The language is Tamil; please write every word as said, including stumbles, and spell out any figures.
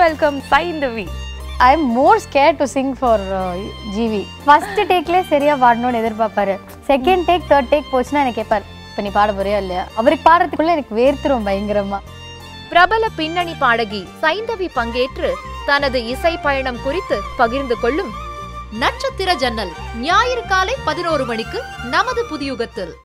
welcome Saindhavi. I am more scared to sing for uh, G V. First take le seriya paadnonu edirpaapparu. Second take, third take pochna enak keppar. Ipo nee paada poraya illaya? Avarukku paadradhukulla enak veerthirum bayangarama. பிரபல பின்னணி பாடகி சைந்தவி பங்கேற்று தனது இசை பயணம் குறித்து பகிர்ந்து கொள்ளும் நட்சத்திர ஜன்னல் ஞாயிறு காலை பதினோரு மணிக்கு நமது புதுயுகத்தில்.